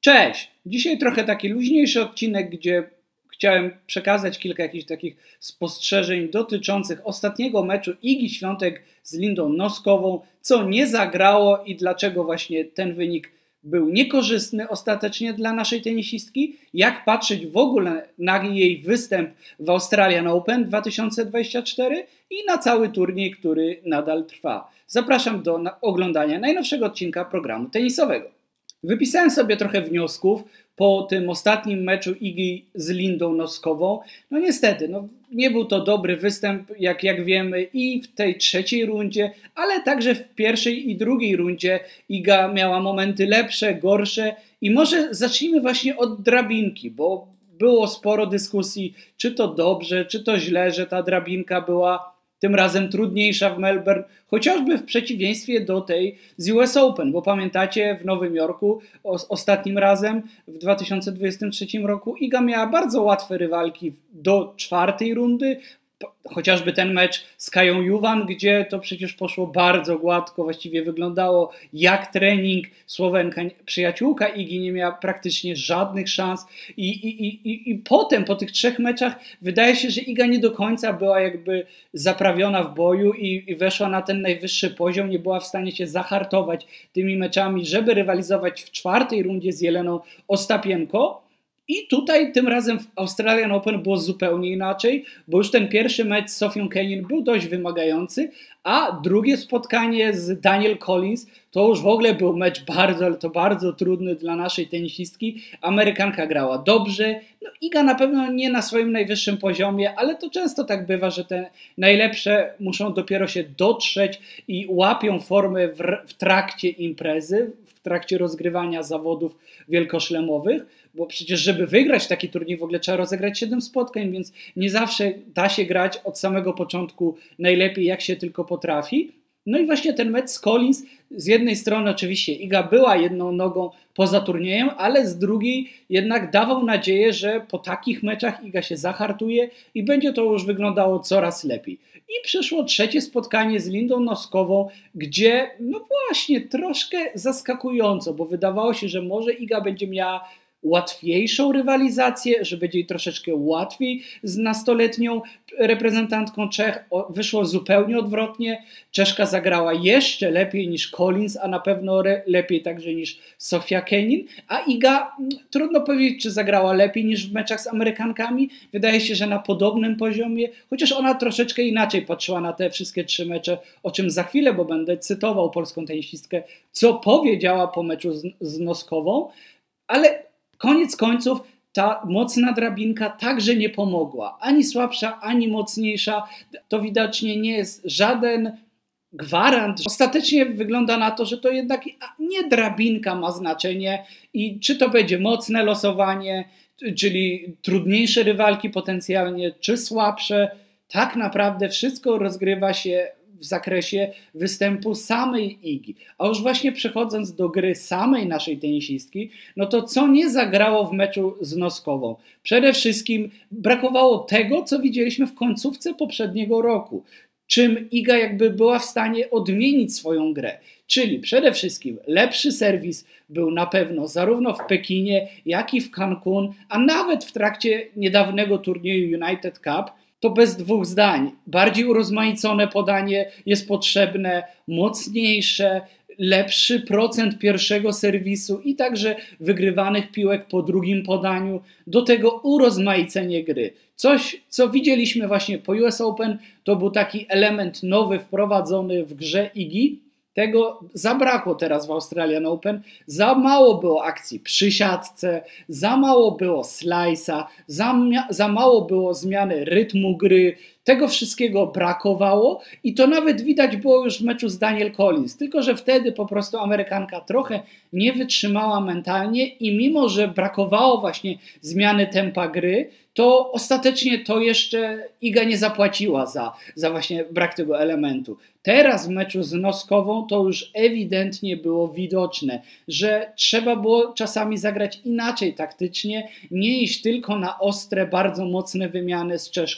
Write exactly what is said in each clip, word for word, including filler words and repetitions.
Cześć! Dzisiaj trochę taki luźniejszy odcinek, gdzie chciałem przekazać kilka jakichś takich spostrzeżeń dotyczących ostatniego meczu Igi Świątek z Lindą Noskową, co nie zagrało i dlaczego właśnie ten wynik był niekorzystny ostatecznie dla naszej tenisistki, jak patrzeć w ogóle na jej występ w Australian Open dwa tysiące dwudziestym czwartym i na cały turniej, który nadal trwa. Zapraszam do oglądania najnowszego odcinka programu tenisowego. Wypisałem sobie trochę wniosków po tym ostatnim meczu Igi z Lindą Noskową. No niestety, no, nie był to dobry występ, jak, jak wiemy, i w tej trzeciej rundzie, ale także w pierwszej i drugiej rundzie Iga miała momenty lepsze, gorsze i może zacznijmy właśnie od drabinki, bo było sporo dyskusji, czy to dobrze, czy to źle, że ta drabinka była tym razem trudniejsza w Melbourne, chociażby w przeciwieństwie do tej z U S Open, bo pamiętacie, w Nowym Jorku o, ostatnim razem w dwa tysiące dwudziestym trzecim roku Iga miała bardzo łatwe rywalki do czwartej rundy, chociażby ten mecz z Kają Juvan, gdzie to przecież poszło bardzo gładko, właściwie wyglądało jak trening. Słowenka, przyjaciółka Igi, nie miała praktycznie żadnych szans i, i, i, i potem po tych trzech meczach wydaje się, że Iga nie do końca była jakby zaprawiona w boju i, i weszła na ten najwyższy poziom, nie była w stanie się zahartować tymi meczami, żeby rywalizować w czwartej rundzie z Jeleną Ostapienko. I tutaj tym razem w Australian Open było zupełnie inaczej, bo już ten pierwszy mecz z Sofią Kenin był dość wymagający, a drugie spotkanie z Danielle Collins to już w ogóle był mecz bardzo, ale to bardzo trudny dla naszej tenisistki. Amerykanka grała dobrze, no Iga na pewno nie na swoim najwyższym poziomie, ale to często tak bywa, że te najlepsze muszą dopiero się dotrzeć i łapią formę w, w trakcie imprezy, w trakcie rozgrywania zawodów wielkoszlemowych, bo przecież żeby wygrać taki turniej w ogóle trzeba rozegrać siedem spotkań, więc nie zawsze da się grać od samego początku najlepiej jak się tylko potrafi. No i właśnie ten mecz z Collins, z jednej strony oczywiście Iga była jedną nogą poza turniejem, ale z drugiej jednak dawał nadzieję, że po takich meczach Iga się zahartuje i będzie to już wyglądało coraz lepiej. I przyszło trzecie spotkanie z Lindą Noskową, gdzie no właśnie troszkę zaskakująco, bo wydawało się, że może Iga będzie miała łatwiejszą rywalizację, że będzie jej troszeczkę łatwiej z nastoletnią reprezentantką Czech. Wyszło zupełnie odwrotnie. Czeszka zagrała jeszcze lepiej niż Collins, a na pewno lepiej także niż Sofia Kenin, a Iga, trudno powiedzieć, czy zagrała lepiej niż w meczach z Amerykankami. Wydaje się, że na podobnym poziomie, chociaż ona troszeczkę inaczej patrzyła na te wszystkie trzy mecze, o czym za chwilę, bo będę cytował polską tenisistkę, co powiedziała po meczu z, z Noskową, ale koniec końców ta mocna drabinka także nie pomogła. Ani słabsza, ani mocniejsza. To widocznie nie jest żaden gwarant. Ostatecznie wygląda na to, że to jednak nie drabinka ma znaczenie i czy to będzie mocne losowanie, czyli trudniejsze rywalki potencjalnie, czy słabsze. Tak naprawdę wszystko rozgrywa się w zakresie występu samej Igi. A już właśnie przechodząc do gry samej naszej tenisistki, no to co nie zagrało w meczu z Noskową? Przede wszystkim brakowało tego, co widzieliśmy w końcówce poprzedniego roku, czym Iga jakby była w stanie odmienić swoją grę. Czyli przede wszystkim lepszy serwis był na pewno zarówno w Pekinie, jak i w Cancun, a nawet w trakcie niedawnego turnieju United Cup. To bez dwóch zdań. Bardziej urozmaicone podanie jest potrzebne, mocniejsze, lepszy procent pierwszego serwisu i także wygrywanych piłek po drugim podaniu. Do tego urozmaicenie gry. Coś, co widzieliśmy właśnie po U S Open, to był taki element nowy wprowadzony w grze Igi. Tego zabrakło teraz w Australian Open. Za mało było akcji przy siatce, za mało było slice'a, za, za mało było zmiany rytmu gry. Tego wszystkiego brakowało i to nawet widać było już w meczu z Danielle Collins. Tylko że wtedy po prostu Amerykanka trochę nie wytrzymała mentalnie i mimo, że brakowało właśnie zmiany tempa gry, to ostatecznie to jeszcze Iga nie zapłaciła za, za właśnie brak tego elementu. Teraz w meczu z Noskową to już ewidentnie było widoczne, że trzeba było czasami zagrać inaczej taktycznie, nie iść tylko na ostre, bardzo mocne wymiany z Czeszką,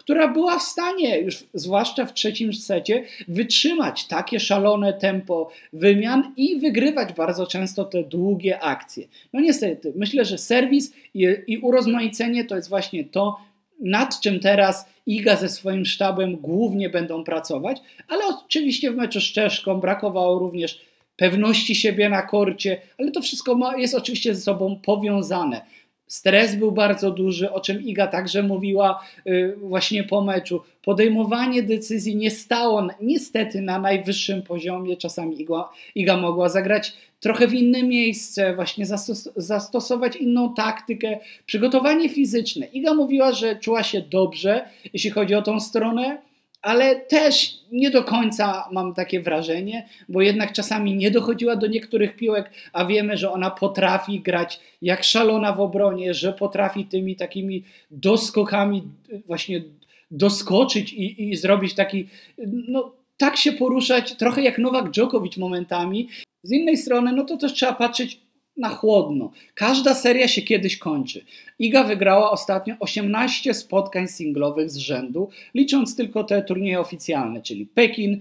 która była w stanie, już zwłaszcza w trzecim secie, wytrzymać takie szalone tempo wymian i wygrywać bardzo często te długie akcje. No niestety, myślę, że serwis i, i urozmaicenie to jest właśnie to, nad czym teraz Iga ze swoim sztabem głównie będą pracować, ale oczywiście w meczu z Czeszką brakowało również pewności siebie na korcie, ale to wszystko ma, jest oczywiście ze sobą powiązane. Stres był bardzo duży, o czym Iga także mówiła yy, właśnie po meczu. Podejmowanie decyzji nie stało niestety na najwyższym poziomie. Czasami Iga, Iga mogła zagrać trochę w inne miejsce, właśnie zastos zastosować inną taktykę. Przygotowanie fizyczne. Iga mówiła, że czuła się dobrze, jeśli chodzi o tą stronę, ale też nie do końca mam takie wrażenie, bo jednak czasami nie dochodziła do niektórych piłek, a wiemy, że ona potrafi grać jak szalona w obronie, że potrafi tymi takimi doskokami właśnie doskoczyć i, i zrobić taki, no tak się poruszać, trochę jak Nowak Djokovic momentami. Z innej strony, no to też trzeba patrzeć na chłodno. Każda seria się kiedyś kończy. Iga wygrała ostatnio osiemnaście spotkań singlowych z rzędu, licząc tylko te turnieje oficjalne, czyli Pekin,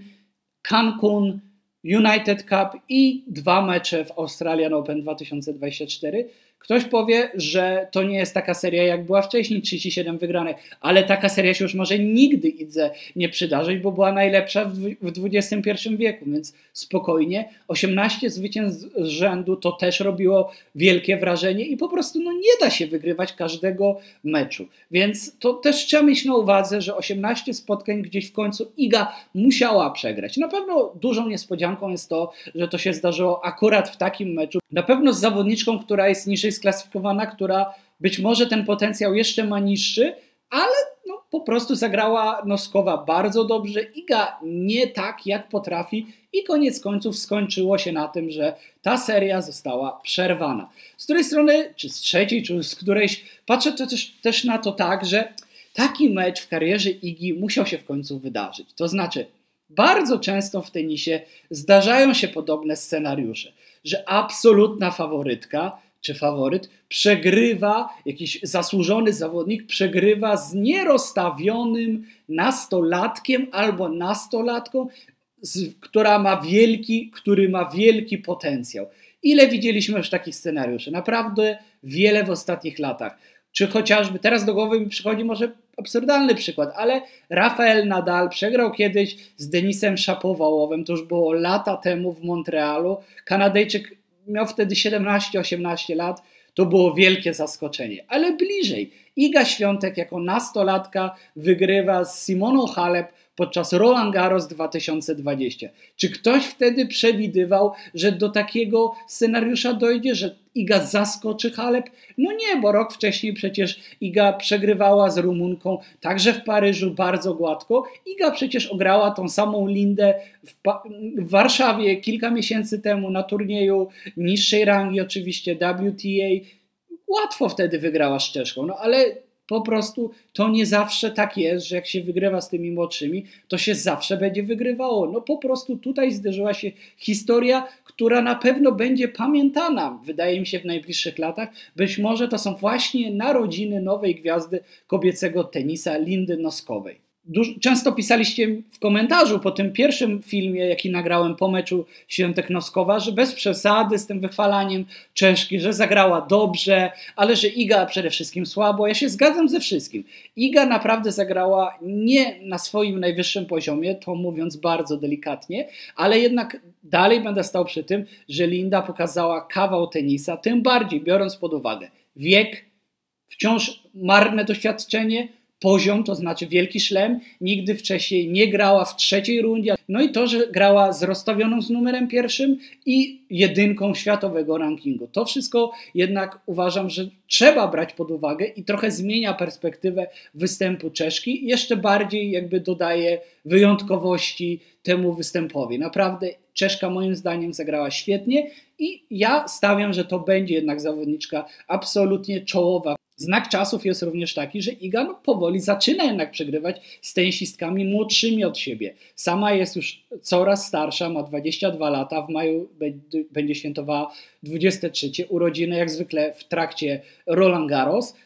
Cancun, United Cup i dwa mecze w Australian Open dwa tysiące dwudziestym czwartym. Ktoś powie, że to nie jest taka seria, jak była wcześniej, trzydzieści siedem wygranych, ale taka seria się już może nigdy Idze nie przydarzyć, bo była najlepsza w dwudziestym pierwszym wieku, więc spokojnie. osiemnaście zwycięstw z rzędu to też robiło wielkie wrażenie i po prostu no, nie da się wygrywać każdego meczu. Więc to też trzeba mieć na uwadze, że osiemnaście spotkań gdzieś w końcu Iga musiała przegrać. Na pewno dużą niespodzianką jest to, że to się zdarzyło akurat w takim meczu. Na pewno z zawodniczką, która jest niżej sklasyfikowana, która być może ten potencjał jeszcze ma niższy, ale no, po prostu zagrała Noskowa bardzo dobrze, Iga nie tak jak potrafi i koniec końców skończyło się na tym, że ta seria została przerwana. Z której strony, czy z trzeciej, czy z którejś, patrzę też, też na to tak, że taki mecz w karierze Igi musiał się w końcu wydarzyć. To znaczy, bardzo często w tenisie zdarzają się podobne scenariusze, że absolutna faworytka czy faworyt przegrywa, jakiś zasłużony zawodnik przegrywa z nierozstawionym nastolatkiem albo nastolatką, z, która ma wielki, który ma wielki potencjał. Ile widzieliśmy już takich scenariuszy? Naprawdę wiele w ostatnich latach. Czy chociażby, teraz do głowy mi przychodzi może absurdalny przykład, ale Rafael Nadal przegrał kiedyś z Denisem Szapowałowem, to już było lata temu w Montrealu. Kanadyjczyk miał wtedy siedemnaście osiemnaście lat, to było wielkie zaskoczenie, ale bliżej. Iga Świątek jako nastolatka wygrywa z Simoną Halep podczas Roland Garros dwa tysiące dwudziestego. Czy ktoś wtedy przewidywał, że do takiego scenariusza dojdzie, że Iga zaskoczy Halep? No nie, bo rok wcześniej przecież Iga przegrywała z Rumunką, także w Paryżu bardzo gładko. Iga przecież ograła tą samą Lindę w, w Warszawie kilka miesięcy temu na turnieju niższej rangi, oczywiście W T A. Łatwo wtedy wygrała z Czeszką, no ale po prostu to nie zawsze tak jest, że jak się wygrywa z tymi młodszymi, to się zawsze będzie wygrywało. No po prostu tutaj zderzyła się historia, która na pewno będzie pamiętana, wydaje mi się, w najbliższych latach. Być może to są właśnie narodziny nowej gwiazdy kobiecego tenisa Lindy Noskowej. Często pisaliście w komentarzu po tym pierwszym filmie, jaki nagrałem po meczu Świątek-Noskowa, że bez przesady z tym wychwalaniem Czeszki, że zagrała dobrze, ale że Iga przede wszystkim słabo. Ja się zgadzam ze wszystkim. Iga naprawdę zagrała nie na swoim najwyższym poziomie, to mówiąc bardzo delikatnie, ale jednak dalej będę stał przy tym, że Linda pokazała kawał tenisa, tym bardziej biorąc pod uwagę wiek, wciąż marne doświadczenie, poziom, to znaczy wielki szlem, nigdy wcześniej nie grała w trzeciej rundzie, no i to, że grała z rozstawioną z numerem pierwszym i jedynką światowego rankingu. To wszystko jednak uważam, że trzeba brać pod uwagę i trochę zmienia perspektywę występu Czeszki, jeszcze bardziej jakby dodaje wyjątkowości temu występowi. Naprawdę Czeszka moim zdaniem zagrała świetnie i ja stawiam, że to będzie jednak zawodniczka absolutnie czołowa. Znak czasów jest również taki, że Iga no, powoli zaczyna jednak przegrywać z tenisistkami młodszymi od siebie. Sama jest już coraz starsza, ma dwadzieścia dwa lata, w maju będzie świętowała dwudzieste trzecie urodziny, jak zwykle w trakcie Roland Garros.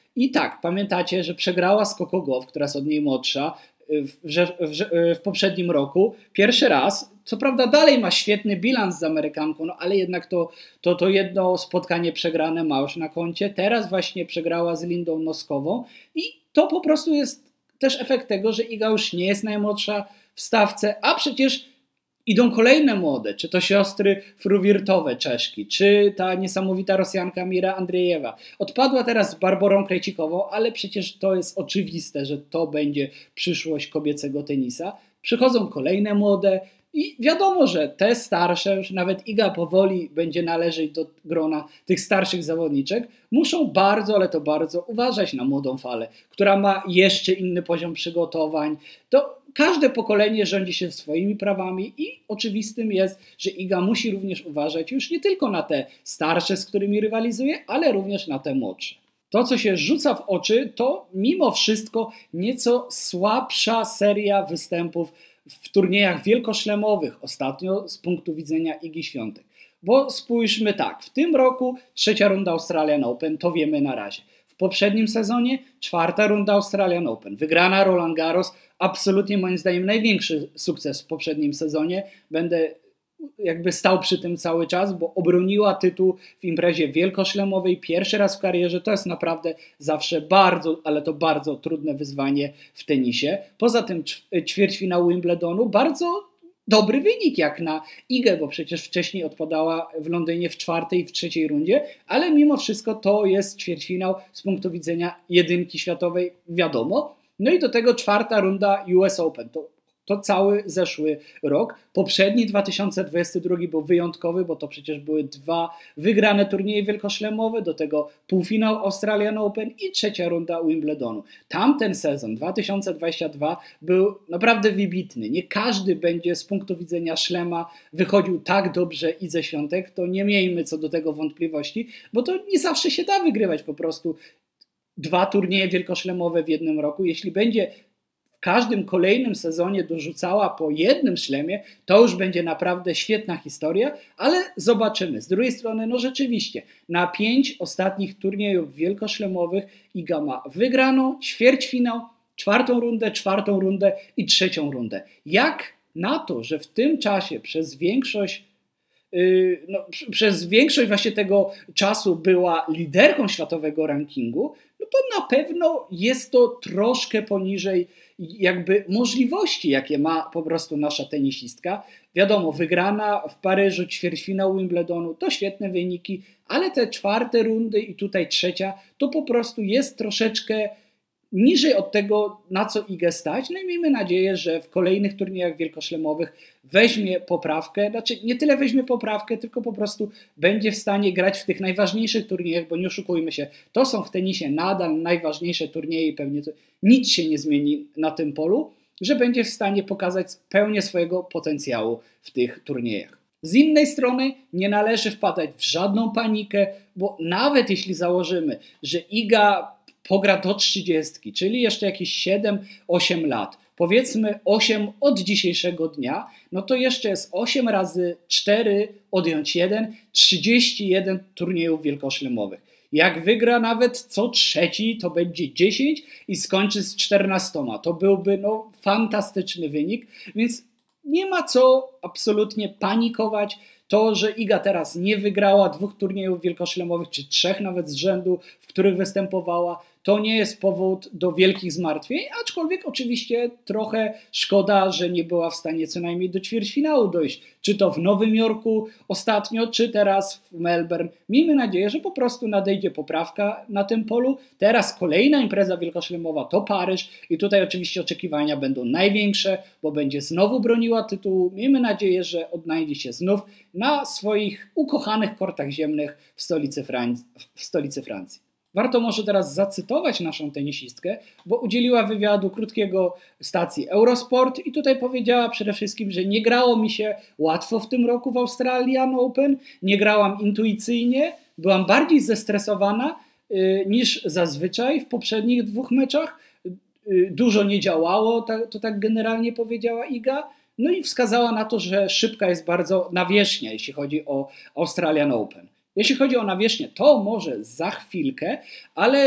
I tak, pamiętacie, że przegrała z Coco Gauff, która jest od niej młodsza, w, w, w poprzednim roku. Pierwszy raz, co prawda dalej ma świetny bilans z Amerykanką, no ale jednak to, to, to jedno spotkanie przegrane ma już na koncie. Teraz właśnie przegrała z Lindą Noskową i to po prostu jest też efekt tego, że Iga już nie jest najmłodsza w stawce, a przecież idą kolejne młode, czy to siostry Fruwirtowe Czeszki, czy ta niesamowita Rosjanka Mira Andrzejewa. Odpadła teraz z Barborą Krejcikową, ale przecież to jest oczywiste, że to będzie przyszłość kobiecego tenisa. Przychodzą kolejne młode i wiadomo, że te starsze, już nawet Iga powoli będzie należeć do grona tych starszych zawodniczek, muszą bardzo, ale to bardzo uważać na młodą falę, która ma jeszcze inny poziom przygotowań. To każde pokolenie rządzi się swoimi prawami i oczywistym jest, że Iga musi również uważać już nie tylko na te starsze, z którymi rywalizuje, ale również na te młodsze. To, co się rzuca w oczy, to mimo wszystko nieco słabsza seria występów w turniejach wielkoszlemowych ostatnio z punktu widzenia Igi Świątek. Bo spójrzmy tak, w tym roku trzecia runda Australian Open, to wiemy na razie. W poprzednim sezonie czwarta runda Australian Open, wygrana Roland Garros, absolutnie moim zdaniem największy sukces w poprzednim sezonie. Będę jakby stał przy tym cały czas, bo obroniła tytuł w imprezie wielkoszlemowej pierwszy raz w karierze. To jest naprawdę zawsze bardzo, ale to bardzo trudne wyzwanie w tenisie. Poza tym ćwierćfinał Wimbledonu, bardzo dobry wynik jak na Igę, bo przecież wcześniej odpadała w Londynie w czwartej i w trzeciej rundzie, ale mimo wszystko to jest ćwierćfinał z punktu widzenia jedynki światowej, wiadomo. No i do tego czwarta runda U S Open. To To cały zeszły rok. Poprzedni dwa tysiące dwudziesty drugi był wyjątkowy, bo to przecież były dwa wygrane turnieje wielkoszlemowe, do tego półfinał Australian Open i trzecia runda Wimbledonu. Tamten sezon dwa tysiące dwudziesty drugi był naprawdę wybitny. Nie każdy będzie z punktu widzenia szlema wychodził tak dobrze Idze Świątek, to nie miejmy co do tego wątpliwości, bo to nie zawsze się da wygrywać po prostu dwa turnieje wielkoszlemowe w jednym roku. Jeśli będzie w każdym kolejnym sezonie dorzucała po jednym szlemie, to już będzie naprawdę świetna historia, ale zobaczymy. Z drugiej strony, no rzeczywiście, na pięć ostatnich turniejów wielkoszlemowych Iga ma wygraną, ćwierćfinał, czwartą rundę, czwartą rundę i trzecią rundę. Jak na to, że w tym czasie przez większość Yy, no, przez większość właśnie tego czasu była liderką światowego rankingu, no to na pewno jest to troszkę poniżej jakby możliwości, jakie ma po prostu nasza tenisistka. Wiadomo, wygrana w Paryżu, ćwierćfinał Wimbledonu, to świetne wyniki, ale te czwarte rundy i tutaj trzecia, to po prostu jest troszeczkę niżej od tego, na co Igę stać. No i miejmy nadzieję, że w kolejnych turniejach wielkoszlemowych weźmie poprawkę, znaczy nie tyle weźmie poprawkę, tylko po prostu będzie w stanie grać w tych najważniejszych turniejach, bo nie oszukujmy się, to są w tenisie nadal najważniejsze turnieje i pewnie to, nic się nie zmieni na tym polu, że będzie w stanie pokazać pełnię swojego potencjału w tych turniejach. Z innej strony nie należy wpadać w żadną panikę, bo nawet jeśli założymy, że Iga pogra do trzydziestki, czyli jeszcze jakieś siedem osiem lat, powiedzmy osiem od dzisiejszego dnia, no to jeszcze jest osiem razy cztery, odjąć jeden, trzydzieści jeden turniejów wielkoszlemowych. Jak wygra nawet co trzeci, to będzie dziesięć i skończy z czternastoma. To byłby no, fantastyczny wynik, więc nie ma co absolutnie panikować. To, że Iga teraz nie wygrała dwóch turniejów wielkoszlemowych, czy trzech nawet z rzędu, w których występowała, to nie jest powód do wielkich zmartwień, aczkolwiek oczywiście trochę szkoda, że nie była w stanie co najmniej do ćwierćfinału dojść. Czy to w Nowym Jorku ostatnio, czy teraz w Melbourne. Miejmy nadzieję, że po prostu nadejdzie poprawka na tym polu. Teraz kolejna impreza wielkoszlemowa to Paryż i tutaj oczywiście oczekiwania będą największe, bo będzie znowu broniła tytułu. Miejmy nadzieję, że odnajdzie się znów na swoich ukochanych kortach ziemnych w stolicy Francji. W stolicy Francji. Warto może teraz zacytować naszą tenisistkę, bo udzieliła wywiadu krótkiego stacji Eurosport i tutaj powiedziała przede wszystkim, że nie grało mi się łatwo w tym roku w Australian Open, nie grałam intuicyjnie, byłam bardziej zestresowana y, niż zazwyczaj w poprzednich dwóch meczach, y, dużo nie działało, to, to tak generalnie powiedziała Iga. No i wskazała na to, że szybka jest bardzo nawierzchnia, jeśli chodzi o Australian Open. Jeśli chodzi o nawierzchnię, to może za chwilkę, ale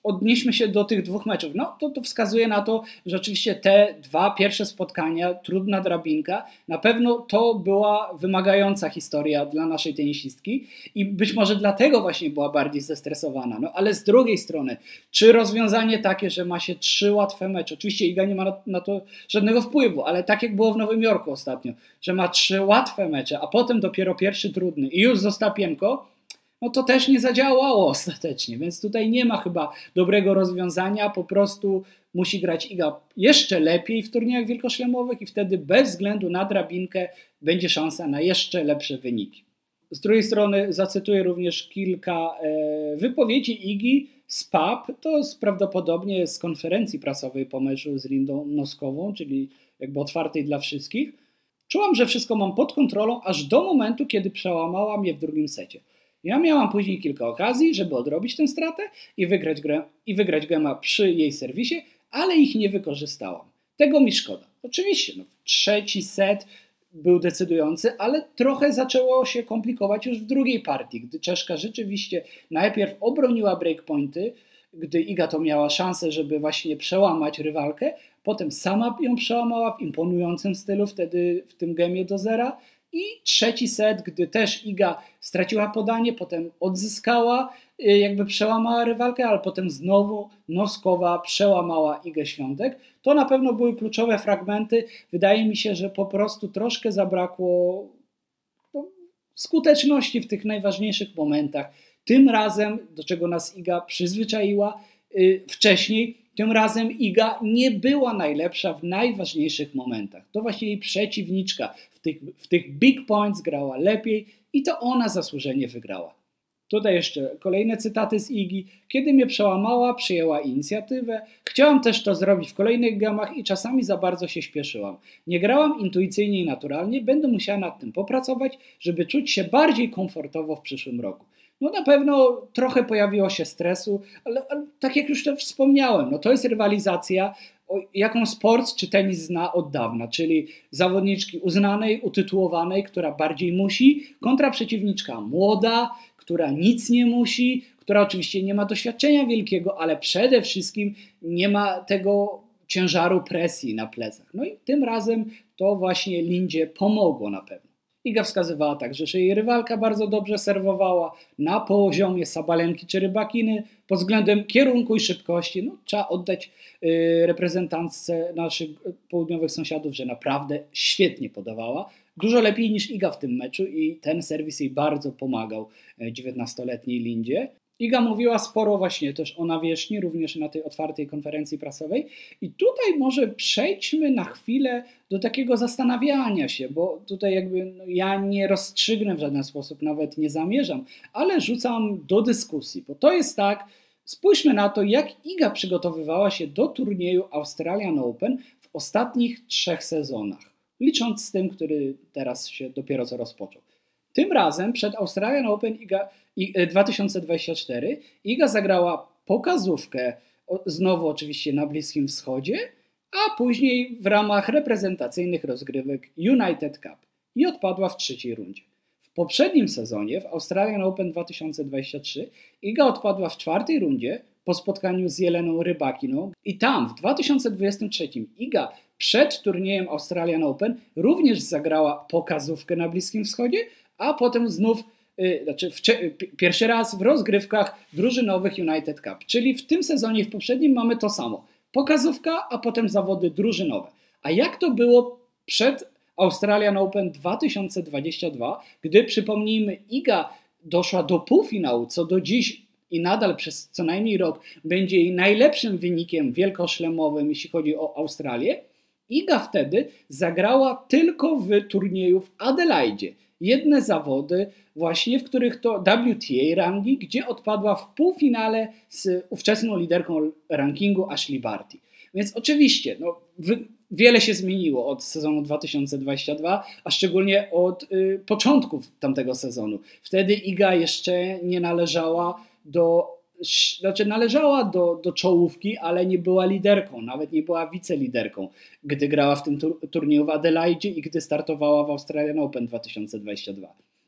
odnieśmy się do tych dwóch meczów. No to, to wskazuje na to, że oczywiście te dwa pierwsze spotkania, trudna drabinka, na pewno to była wymagająca historia dla naszej tenisistki i być może dlatego właśnie była bardziej zestresowana. No ale z drugiej strony, czy rozwiązanie takie, że ma się trzy łatwe mecze, oczywiście Iga nie ma na, na to żadnego wpływu, ale tak jak było w Nowym Jorku ostatnio, że ma trzy łatwe mecze, a potem dopiero pierwszy trudny i już z Ostapienko, no to też nie zadziałało ostatecznie, więc tutaj nie ma chyba dobrego rozwiązania, po prostu musi grać Iga jeszcze lepiej w turniejach wielkoszlemowych i wtedy bez względu na drabinkę będzie szansa na jeszcze lepsze wyniki. Z drugiej strony zacytuję również kilka e, wypowiedzi Igi z P A P, to jest prawdopodobnie z konferencji prasowej po meczu z Lindą Noskową, czyli jakby otwartej dla wszystkich. Czułam, że wszystko mam pod kontrolą, aż do momentu, kiedy przełamała mnie w drugim secie. Ja miałam później kilka okazji, żeby odrobić tę stratę i wygrać, grę, i wygrać gema przy jej serwisie, ale ich nie wykorzystałam. Tego mi szkoda. Oczywiście, no, trzeci set był decydujący, ale trochę zaczęło się komplikować już w drugiej partii, gdy Czeszka rzeczywiście najpierw obroniła breakpointy, gdy Iga to miała szansę, żeby właśnie przełamać rywalkę, potem sama ją przełamała w imponującym stylu wtedy w tym gemie do zera. I trzeci set, gdy też Iga straciła podanie, potem odzyskała, jakby przełamała rywalkę, ale potem znowu Noskowa przełamała Igę Świątek. To na pewno były kluczowe fragmenty. Wydaje mi się, że po prostu troszkę zabrakło no, skuteczności w tych najważniejszych momentach. Tym razem, do czego nas Iga przyzwyczaiła yy, wcześniej, tym razem Iga nie była najlepsza w najważniejszych momentach. To właśnie jej przeciwniczka w tych, w tych big points grała lepiej i to ona zasłużenie wygrała. Tutaj jeszcze kolejne cytaty z Igi. Kiedy mnie przełamała, przyjęła inicjatywę. Chciałam też to zrobić w kolejnych gemach i czasami za bardzo się śpieszyłam. Nie grałam intuicyjnie i naturalnie, będę musiała nad tym popracować, żeby czuć się bardziej komfortowo w przyszłym roku. No na pewno trochę pojawiło się stresu, ale, ale tak jak już to wspomniałem, no to jest rywalizacja, jaką sport czy tenis zna od dawna, czyli zawodniczki uznanej, utytułowanej, która bardziej musi, kontra przeciwniczka młoda, która nic nie musi, która oczywiście nie ma doświadczenia wielkiego, ale przede wszystkim nie ma tego ciężaru presji na plecach. No i tym razem to właśnie Lindzie pomogło na pewno. Iga wskazywała także, że jej rywalka bardzo dobrze serwowała na poziomie Sabalenki czy Rybakiny pod względem kierunku i szybkości. No, trzeba oddać y, reprezentantce naszych południowych sąsiadów, że naprawdę świetnie podawała. Dużo lepiej niż Iga w tym meczu i ten serwis jej bardzo pomagał dziewiętnastoletniej Lindzie. Iga mówiła sporo właśnie też o nawierzchni, również na tej otwartej konferencji prasowej. I tutaj może przejdźmy na chwilę do takiego zastanawiania się, bo tutaj jakby no, ja nie rozstrzygnę w żaden sposób, nawet nie zamierzam, ale rzucam do dyskusji, bo to jest tak, spójrzmy na to, jak Iga przygotowywała się do turnieju Australian Open w ostatnich trzech sezonach, licząc z tym, który teraz się dopiero co rozpoczął. Tym razem przed Australian Open Iga, dwa tysiące dwudziesty czwarty Iga zagrała pokazówkę, znowu oczywiście na Bliskim Wschodzie, a później w ramach reprezentacyjnych rozgrywek United Cup i odpadła w trzeciej rundzie. W poprzednim sezonie, w Australian Open dwa tysiące dwudziesty trzeci, Iga odpadła w czwartej rundzie po spotkaniu z Jeleną Rybakiną i tam w dwa tysiące dwudziestym trzecim Iga przed turniejem Australian Open również zagrała pokazówkę na Bliskim Wschodzie, a potem znów, yy, znaczy w, pierwszy raz w rozgrywkach drużynowych United Cup. Czyli w tym sezonie i w poprzednim mamy to samo. Pokazówka, a potem zawody drużynowe. A jak to było przed Australian Open dwa tysiące dwudziestym drugim, gdy, przypomnijmy, Iga doszła do półfinału, co do dziś i nadal przez co najmniej rok będzie jej najlepszym wynikiem wielkoszlemowym, jeśli chodzi o Australię. Iga wtedy zagrała tylko w turnieju w Adelaidzie. Jedne zawody właśnie, w których to W T A rangi, gdzie odpadła w półfinale z ówczesną liderką rankingu Ashley Barty. Więc oczywiście no, wiele się zmieniło od sezonu dwa tysiące dwudziestego drugiego, a szczególnie od y, początków tamtego sezonu. Wtedy Iga jeszcze nie należała do, znaczy należała do, do czołówki, ale nie była liderką, nawet nie była wiceliderką, gdy grała w tym tur- turnieju w Adelaidzie i gdy startowała w Australian Open dwa tysiące dwudziestym drugim.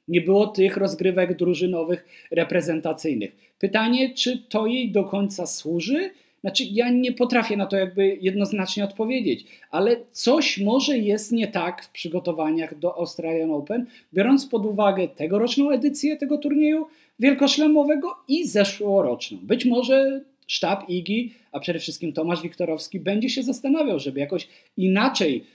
Nie było tych rozgrywek drużynowych, reprezentacyjnych. Pytanie, czy to jej do końca służy? Znaczy, ja nie potrafię na to jakby jednoznacznie odpowiedzieć, ale coś może jest nie tak w przygotowaniach do Australian Open, biorąc pod uwagę tegoroczną edycję tego turnieju wielkoszlemowego i zeszłoroczną. Być może sztab Igi, a przede wszystkim Tomasz Wiktorowski, będzie się zastanawiał, żeby jakoś inaczej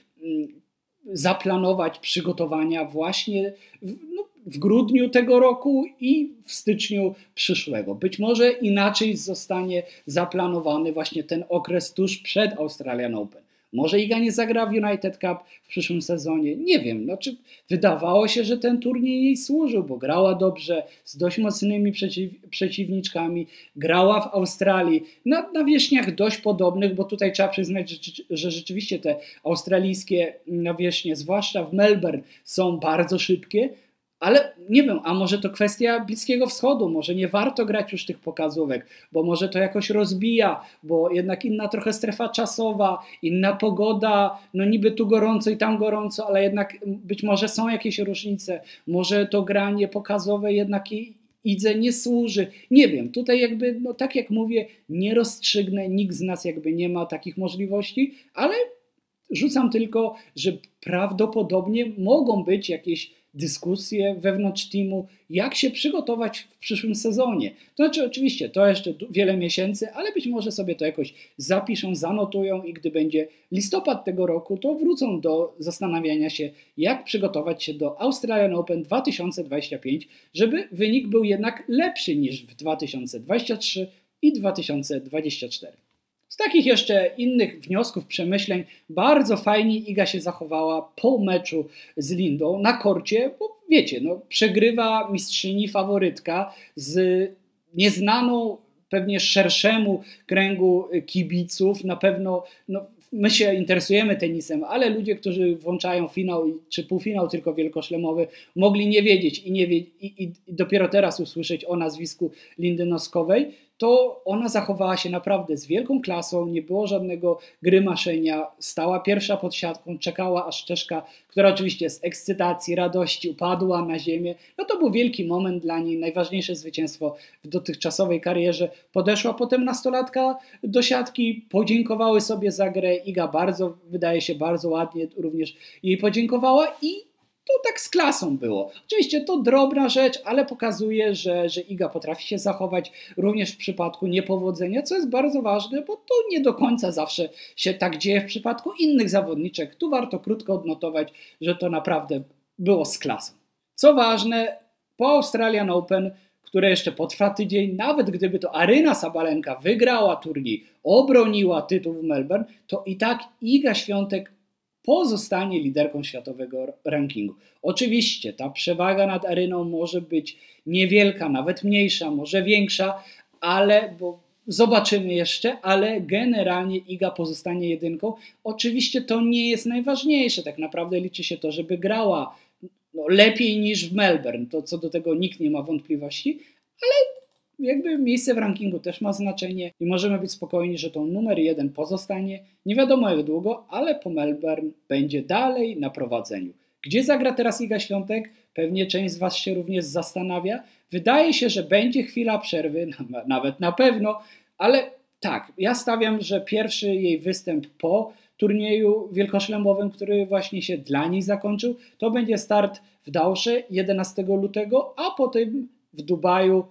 zaplanować przygotowania właśnie w, no, w grudniu tego roku i w styczniu przyszłego. Być może inaczej zostanie zaplanowany właśnie ten okres tuż przed Australian Open. Może Iga nie zagra w United Cup w przyszłym sezonie. Nie wiem. Znaczy, wydawało się, że ten turniej jej służył, bo grała dobrze, z dość mocnymi przeciw, przeciwniczkami. Grała w Australii na nawierzchniach dość podobnych, bo tutaj trzeba przyznać, że, że rzeczywiście te australijskie nawierzchnie, zwłaszcza w Melbourne, są bardzo szybkie. Ale nie wiem, a może to kwestia Bliskiego Wschodu, może nie warto grać już tych pokazówek, bo może to jakoś rozbija, bo jednak inna trochę strefa czasowa, inna pogoda, no niby tu gorąco i tam gorąco, ale jednak być może są jakieś różnice, może to granie pokazowe jednak Idze nie służy. Nie wiem, tutaj jakby, no tak jak mówię, nie rozstrzygnę, nikt z nas jakby nie ma takich możliwości, ale rzucam tylko, że prawdopodobnie mogą być jakieś dyskusje wewnątrz teamu, jak się przygotować w przyszłym sezonie. To znaczy oczywiście to jeszcze wiele miesięcy, ale być może sobie to jakoś zapiszą, zanotują i gdy będzie listopad tego roku, to wrócą do zastanawiania się, jak przygotować się do Australian Open dwa tysiące dwudziestego piątego, żeby wynik był jednak lepszy niż w dwa tysiące dwudziestym trzecim i dwa tysiące dwudziestym czwartym. Z takich jeszcze innych wniosków, przemyśleń, bardzo fajnie Iga się zachowała po meczu z Lindą na korcie, bo wiecie, no, przegrywa mistrzyni faworytka z nieznaną pewnie szerszemu kręgu kibiców, i na no, my się interesujemy tenisem, ale ludzie, którzy włączają finał czy półfinał tylko wielkoszlemowy, mogli nie wiedzieć i, nie wie, i, i dopiero teraz usłyszeć o nazwisku Lindy Noskowej, to ona zachowała się naprawdę z wielką klasą, nie było żadnego grymaszenia, stała pierwsza pod siatką, czekała aż Czeszka, która oczywiście z ekscytacji, radości upadła na ziemię. No to był wielki moment dla niej, najważniejsze zwycięstwo w dotychczasowej karierze. Podeszła potem nastolatka do siatki, podziękowały sobie za grę. Iga bardzo, wydaje się, bardzo ładnie również jej podziękowała i to tak z klasą było. Oczywiście to drobna rzecz, ale pokazuje, że, że Iga potrafi się zachować również w przypadku niepowodzenia, co jest bardzo ważne, bo to nie do końca zawsze się tak dzieje w przypadku innych zawodniczek. Tu warto krótko odnotować, że to naprawdę było z klasą. Co ważne, po Australian Open, które jeszcze potrwa tydzień, nawet gdyby to Aryna Sabalenka wygrała turniej, obroniła tytuł w Melbourne, to i tak Iga Świątek pozostanie liderką światowego rankingu. Oczywiście ta przewaga nad Aryną może być niewielka, nawet mniejsza, może większa, ale bo zobaczymy jeszcze, ale generalnie Iga pozostanie jedynką. Oczywiście to nie jest najważniejsze, tak naprawdę liczy się to, żeby grała no, lepiej niż w Melbourne, to co do tego nikt nie ma wątpliwości, ale jakby miejsce w rankingu też ma znaczenie i możemy być spokojni, że to numer jeden pozostanie. Nie wiadomo jak długo, ale po Melbourne będzie dalej na prowadzeniu. Gdzie zagra teraz Iga Świątek? Pewnie część z Was się również zastanawia. Wydaje się, że będzie chwila przerwy, nawet na pewno, ale tak, ja stawiam, że pierwszy jej występ po turnieju wielkoszlemowym, który właśnie się dla niej zakończył, to będzie start w Dausze jedenastego lutego, a potem w Dubaju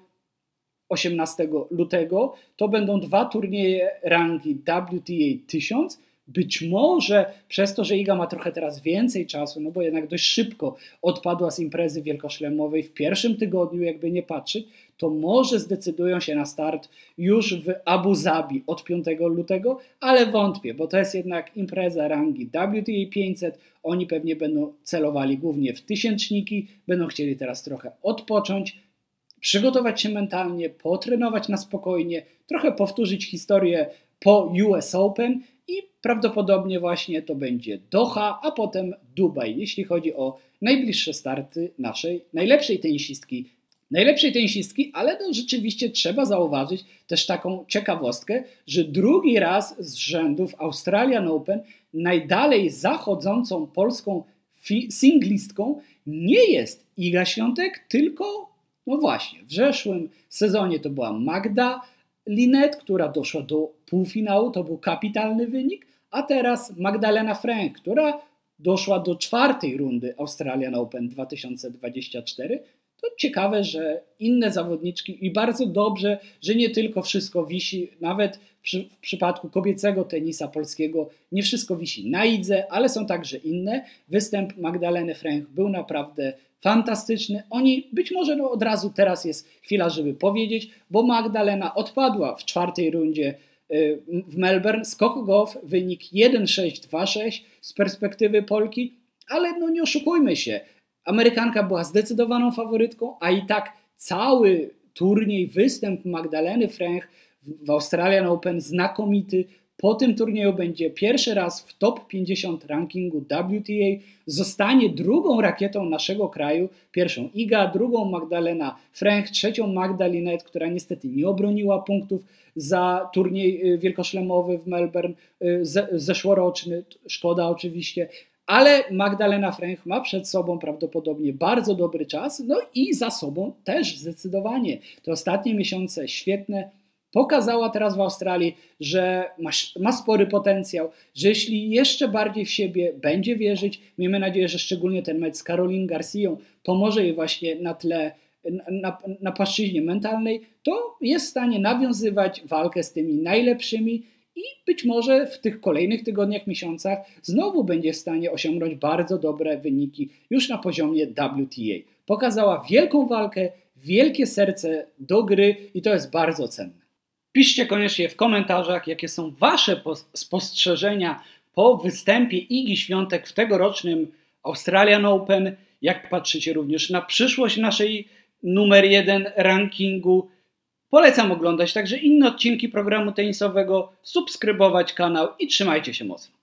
osiemnastego lutego. To będą dwa turnieje rangi W T A tysiąc. Być może przez to, że Iga ma trochę teraz więcej czasu, no bo jednak dość szybko odpadła z imprezy wielkoszlemowej w pierwszym tygodniu, jakby nie patrzeć, to może zdecydują się na start już w Abu Zabi od piątego lutego, ale wątpię, bo to jest jednak impreza rangi W T A pięćset. Oni pewnie będą celowali głównie w tysięczniki, będą chcieli teraz trochę odpocząć, przygotować się mentalnie, potrenować na spokojnie, trochę powtórzyć historię po U S Open i prawdopodobnie właśnie to będzie Doha, a potem Dubaj, jeśli chodzi o najbliższe starty naszej najlepszej tenisistki. Najlepszej tenisistki, ale no rzeczywiście trzeba zauważyć też taką ciekawostkę, że drugi raz z rzędu w Australian Open najdalej zachodzącą polską singlistką nie jest Iga Świątek, tylko no właśnie, w zeszłym sezonie to była Magda Linette, która doszła do półfinału, to był kapitalny wynik, a teraz Magdalena Fręch, która doszła do czwartej rundy Australian Open dwa tysiące dwudziestego czwartego. To ciekawe, że inne zawodniczki i bardzo dobrze, że nie tylko wszystko wisi, nawet przy, w przypadku kobiecego tenisa polskiego nie wszystko wisi na Idze, ale są także inne. Występ Magdaleny Fręch był naprawdę fantastyczny. Oni być może no od razu teraz jest chwila, żeby powiedzieć, bo Magdalena odpadła w czwartej rundzie w Melbourne. Skok golf wynik jeden sześć dwa sześć z perspektywy Polki, ale no nie oszukujmy się. Amerykanka była zdecydowaną faworytką, a i tak cały turniej, występ Magdaleny Fręch w Australian Open znakomity. Po tym turnieju będzie pierwszy raz w top pięćdziesiąt rankingu W T A, zostanie drugą rakietą naszego kraju, pierwszą Iga, drugą Magdalena Fręch, trzecią Magda Linette, która niestety nie obroniła punktów za turniej wielkoszlemowy w Melbourne, zeszłoroczny, szkoda oczywiście. Ale Magdalena Fręch ma przed sobą prawdopodobnie bardzo dobry czas, no i za sobą też zdecydowanie. Te ostatnie miesiące świetne. Pokazała teraz w Australii, że ma, ma spory potencjał, że jeśli jeszcze bardziej w siebie będzie wierzyć, miejmy nadzieję, że szczególnie ten mecz z Caroline Garcją pomoże jej właśnie na tle, na, na płaszczyźnie mentalnej, to jest w stanie nawiązywać walkę z tymi najlepszymi i być może w tych kolejnych tygodniach, miesiącach znowu będzie w stanie osiągnąć bardzo dobre wyniki już na poziomie W T A. Pokazała wielką walkę, wielkie serce do gry i to jest bardzo cenne. Piszcie koniecznie w komentarzach, jakie są Wasze spostrzeżenia po występie Igi Świątek w tegorocznym Australian Open. Jak patrzycie również na przyszłość naszej numer jeden rankingu. Polecam oglądać także inne odcinki programu tenisowego, subskrybować kanał i trzymajcie się mocno.